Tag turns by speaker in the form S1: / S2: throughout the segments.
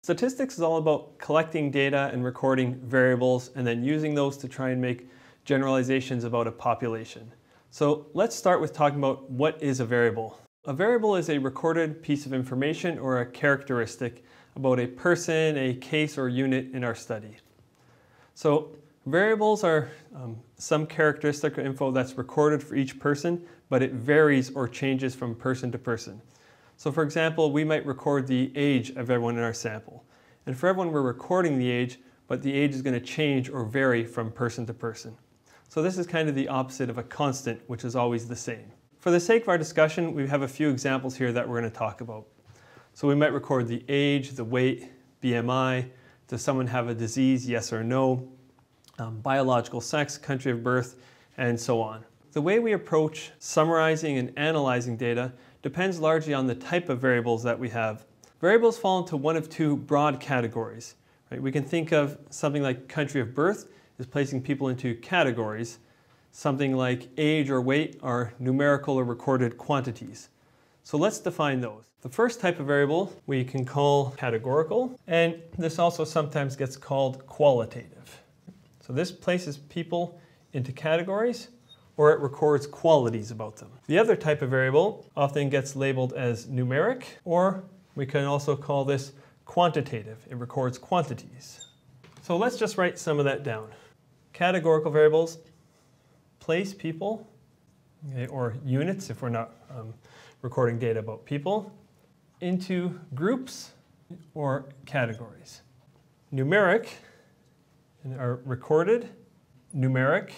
S1: Statistics is all about collecting data and recording variables and then using those to try and make generalizations about a population. So let's start with talking about what is a variable. A variable is a recorded piece of information or a characteristic about a person, a case, or unit in our study. So variables are some characteristic or info that's recorded for each person, but it varies or changes from person to person. So for example, we might record the age of everyone in our sample. And for everyone we're recording the age, but the age is going to change or vary from person to person. So this is kind of the opposite of a constant, which is always the same. For the sake of our discussion, we have a few examples here that we're going to talk about. So we might record the age, the weight, BMI, does someone have a disease, yes or no, biological sex, country of birth, and so on. The way we approach summarizing and analyzing data depends largely on the type of variables that we have. Variables fall into one of two broad categories. Right? We can think of something like country of birth as placing people into categories. Something like age or weight are numerical or recorded quantities. So let's define those. The first type of variable we can call categorical, and this also sometimes gets called qualitative. So this places people into categories, or it records qualities about them. The other type of variable often gets labeled as numeric, or we can also call this quantitative. It records quantities. So let's just write some of that down. Categorical variables place people, okay, or units if we're not recording data about people, into groups or categories. Numeric are recorded numeric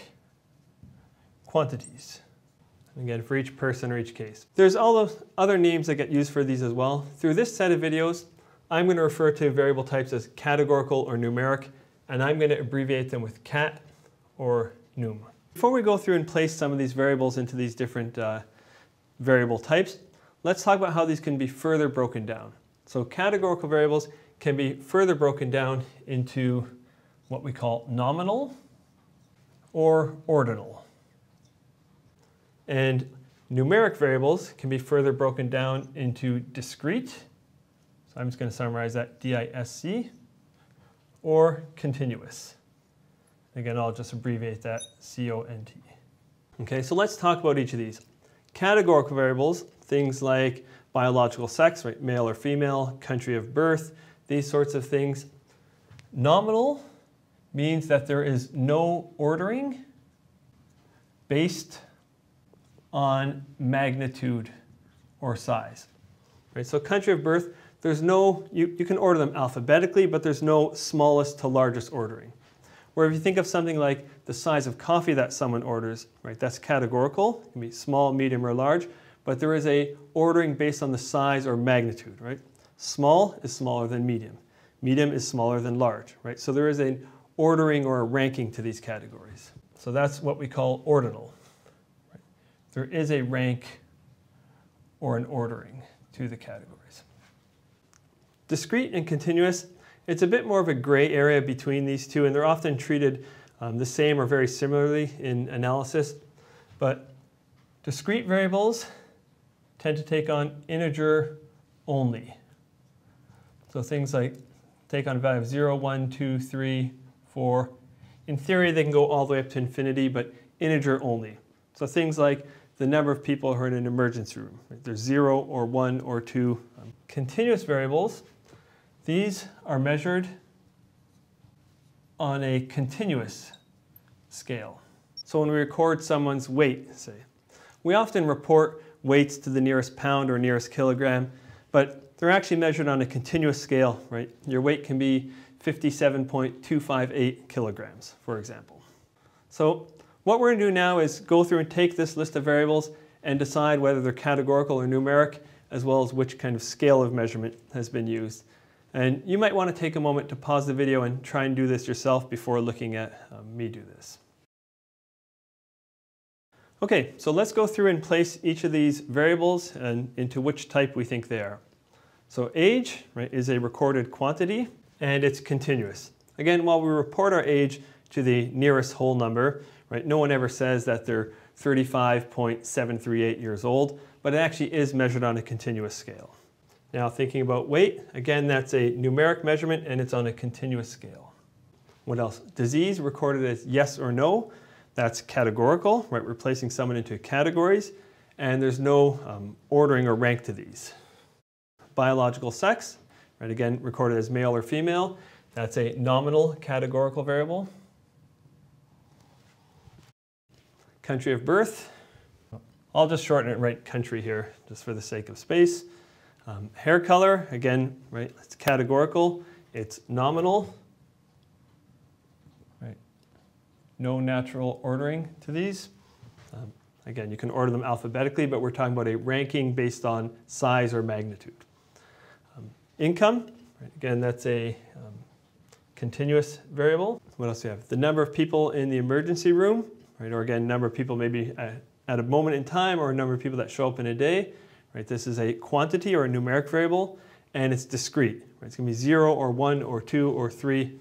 S1: quantities. Again, for each person or each case. There's all those other names that get used for these as well. Through this set of videos, I'm going to refer to variable types as categorical or numeric, and I'm going to abbreviate them with cat or num. Before we go through and place some of these variables into these different variable types, let's talk about how these can be further broken down. So categorical variables can be further broken down into what we call nominal or ordinal. And numeric variables can be further broken down into discrete, so I'm just going to summarize that, D-I-S-C, or continuous. Again, I'll just abbreviate that, C-O-N-T. Okay, so let's talk about each of these. Categorical variables, things like biological sex, right, male or female, country of birth, these sorts of things. Nominal means that there is no ordering based on magnitude or size. Right, so country of birth, there's no, you can order them alphabetically, but there's no smallest to largest ordering. Where if you think of something like the size of coffee that someone orders, right, that's categorical. It can be small, medium, or large, but there is a ordering based on the size or magnitude, right? Small is smaller than medium. Medium is smaller than large, right? So there is an ordering or a ranking to these categories. So that's what we call ordinal. Right? There is a rank or an ordering to the categories. Discrete and continuous, it's a bit more of a gray area between these two, and they're often treated the same or very similarly in analysis. But discrete variables tend to take on integer only. So things like take on a value of 0, 1, 2, 3, 4. In theory, they can go all the way up to infinity, but integer only. So things like the number of people who are in an emergency room. Right? There's 0 or 1 or 2. Continuous variables, these are measured on a continuous scale. So when we record someone's weight, say, we often report weights to the nearest pound or nearest kilogram, but they're actually measured on a continuous scale, right? Your weight can be 57.258 kilograms, for example. So what we're going to do now is go through and take this list of variables and decide whether they're categorical or numeric, as well as which kind of scale of measurement has been used. And you might want to take a moment to pause the video and try and do this yourself before looking at me do this. Okay, so let's go through and place each of these variables and into which type we think they are. So age, right, is a recorded quantity, and it's continuous. Again, while we report our age to the nearest whole number, right, no one ever says that they're 35.738 years old, but it actually is measured on a continuous scale. Now thinking about weight, again, that's a numeric measurement and it's on a continuous scale. What else? Disease recorded as yes or no. That's categorical, right? We're placing someone into categories, and there's no ordering or rank to these. Biological sex, right? Again, recorded as male or female. That's a nominal categorical variable. Country of birth. I'll just shorten it, right? Country here, just for the sake of space. Hair color, again, right? It's categorical. It's nominal. Right? No natural ordering to these. Again, you can order them alphabetically, but we're talking about a ranking based on size or magnitude. Income, right? Again, that's a continuous variable. What else do we have? The number of people in the emergency room, right? Or again, number of people maybe at a moment in time, or a number of people that show up in a day. Right? This is a quantity or a numeric variable, and it's discrete. Right? It's going to be 0 or 1 or 2 or 3.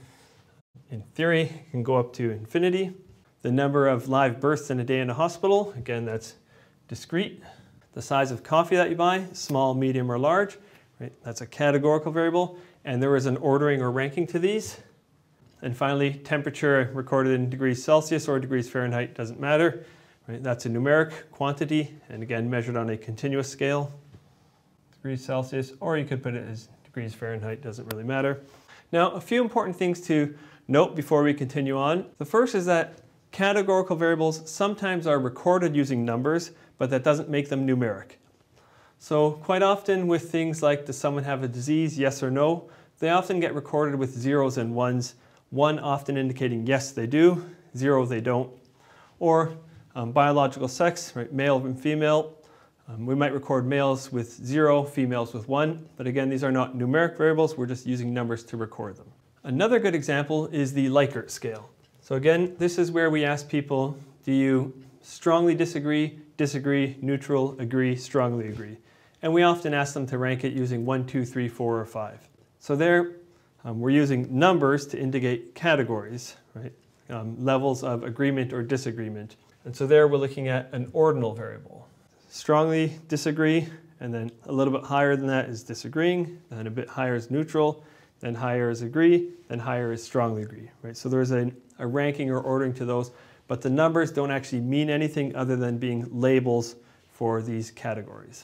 S1: In theory, it can go up to infinity. The number of live births in a day in a hospital, again, that's discrete. The size of coffee that you buy, small, medium, or large, right? That's a categorical variable, and there is an ordering or ranking to these. And finally, temperature recorded in degrees Celsius or degrees Fahrenheit, doesn't matter. Right? That's a numeric quantity, and again, measured on a continuous scale. Degrees Celsius, or you could put it as degrees Fahrenheit, doesn't really matter. Now, a few important things to note before we continue on. The first is that categorical variables sometimes are recorded using numbers, but that doesn't make them numeric. So quite often with things like, does someone have a disease, yes or no, they often get recorded with zeros and ones, one often indicating yes they do, 0 they don't. Or biological sex, right, male and female. We might record males with 0, females with 1, but again, these are not numeric variables, we're just using numbers to record them. Another good example is the Likert scale. So again, this is where we ask people, do you strongly disagree, disagree, neutral, agree, strongly agree? And we often ask them to rank it using 1, 2, 3, 4, or 5. So there, we're using numbers to indicate categories, right? Levels of agreement or disagreement. And so there we're looking at an ordinal variable. Strongly disagree, and then a little bit higher than that is disagreeing, then a bit higher is neutral, then higher is agree, then higher is strongly agree. Right? So there's a ranking or ordering to those, but the numbers don't actually mean anything other than being labels for these categories.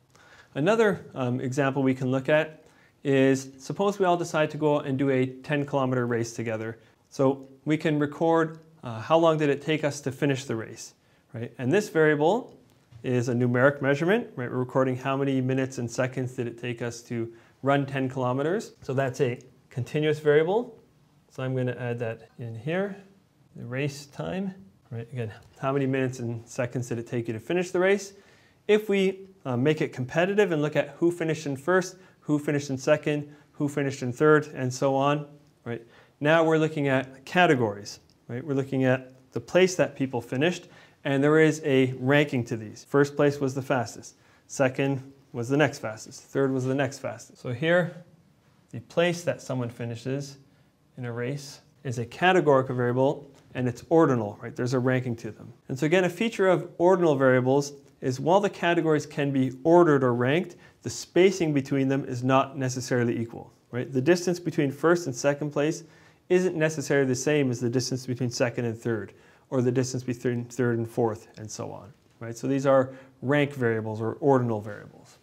S1: Another example we can look at is, suppose we all decide to go and do a 10-kilometer race together. So we can record how long did it take us to finish the race, right? And this variable is a numeric measurement, right? We're recording how many minutes and seconds did it take us to run 10 kilometers. So that's a continuous variable. So I'm going to add that in here, the race time, right? Again, how many minutes and seconds did it take you to finish the race? If we make it competitive and look at who finished in first, who finished in second, who finished in third, and so on, right? Now we're looking at categories. Right? We're looking at the place that people finished, and there is a ranking to these. First place was the fastest. Second was the next fastest. Third was the next fastest. So here, the place that someone finishes in a race is a categorical variable, and it's ordinal, right? There's a ranking to them. And so again, a feature of ordinal variables is while the categories can be ordered or ranked, the spacing between them is not necessarily equal, right? The distance between first and second place isn't necessarily the same as the distance between second and third, or the distance between third and fourth, and so on. Right? So these are rank variables or ordinal variables.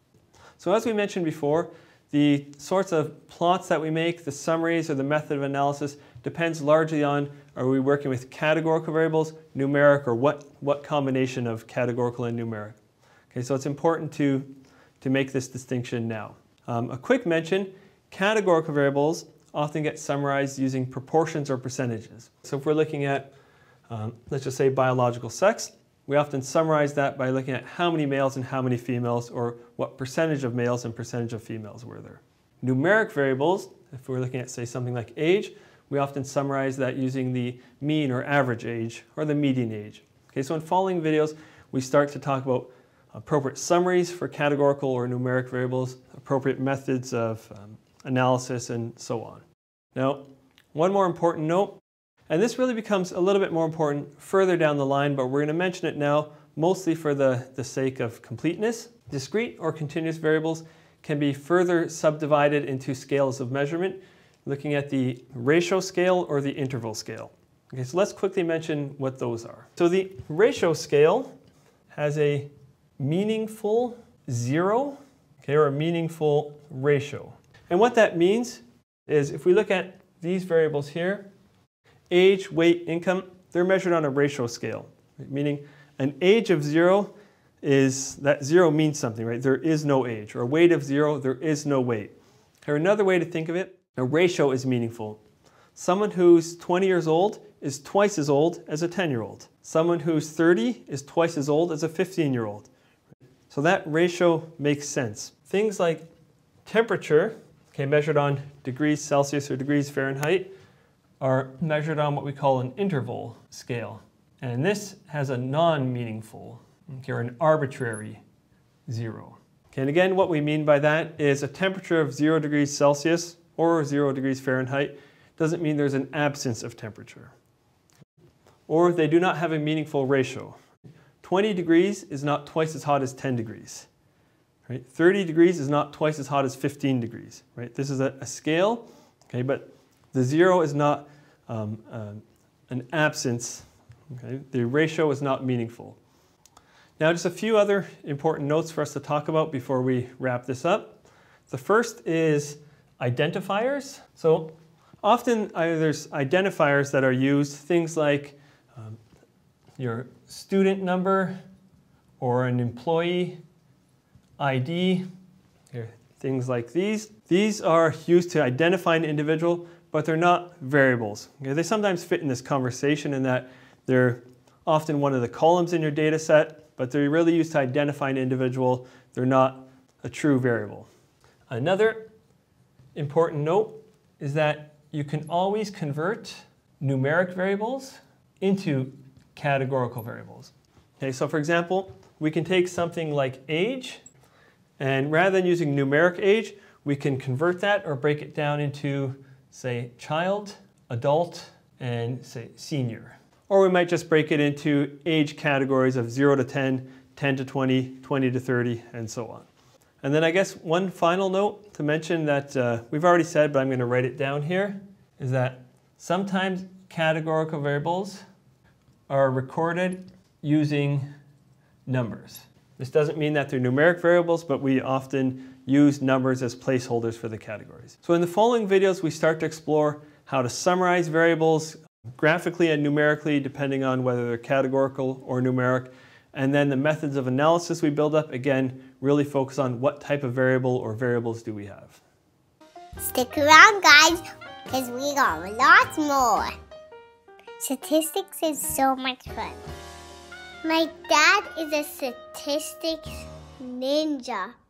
S1: So as we mentioned before, the sorts of plots that we make, the summaries or the method of analysis, depends largely on, are we working with categorical variables, numeric, or what combination of categorical and numeric? Okay, so it's important to make this distinction now. A quick mention, categorical variables often get summarized using proportions or percentages. So if we're looking at, let's just say biological sex, we often summarize that by looking at how many males and how many females, or what percentage of males and percentage of females were there. Numeric variables, if we're looking at, say, something like age, we often summarize that using the mean or average age, or the median age. Okay, so in following videos, we start to talk about appropriate summaries for categorical or numeric variables, appropriate methods of analysis, and so on. Now, one more important note, and this really becomes a little bit more important further down the line, but we're going to mention it now mostly for the sake of completeness. Discrete or continuous variables can be further subdivided into scales of measurement, looking at the ratio scale or the interval scale. Okay, so let's quickly mention what those are. So the ratio scale has a meaningful zero, okay, or a meaningful ratio. And what that means is if we look at these variables here, age, weight, income, they're measured on a ratio scale, right? Meaning an age of 0 is, that 0 means something, right? There is no age. Or a weight of 0, there is no weight. Or another way to think of it, a ratio is meaningful. Someone who's 20 years old is twice as old as a 10-year-old. Someone who's 30 is twice as old as a 15-year-old. So that ratio makes sense. Things like temperature, okay, measured on degrees Celsius or degrees Fahrenheit, are measured on what we call an interval scale. And this has a non-meaningful, okay, or an arbitrary 0. Okay, and again, what we mean by that is a temperature of 0 degrees Celsius or 0 degrees Fahrenheit doesn't mean there's an absence of temperature. Or they do not have a meaningful ratio. 20 degrees is not twice as hot as 10 degrees. Right? 30 degrees is not twice as hot as 15 degrees. Right? This is a scale, okay, but the 0 is not an absence. Okay? The ratio is not meaningful. Now, just a few other important notes for us to talk about before we wrap this up. The first is identifiers. So often there's identifiers that are used, things like your student number or an employee ID, things like these. These are used to identify an individual, but they're not variables. Okay? They sometimes fit in this conversation in that they're often one of the columns in your data set, but they're really used to identify an individual. They're not a true variable. Another important note is that you can always convert numeric variables into categorical variables. Okay, so for example, we can take something like age, and rather than using numeric age, we can convert that or break it down into, say, child, adult, and say senior. Or we might just break it into age categories of 0 to 10, 10 to 20, 20 to 30, and so on. And then I guess one final note to mention that we've already said, but I'm going to write it down here, is that sometimes categorical variables are recorded using numbers. This doesn't mean that they're numeric variables, but we often use numbers as placeholders for the categories. So in the following videos, we start to explore how to summarize variables graphically and numerically, depending on whether they're categorical or numeric. And then the methods of analysis we build up, again, really focus on what type of variable or variables do we have.
S2: Stick around, guys, because we got lots more. Statistics is so much fun. My dad is a statistics ninja.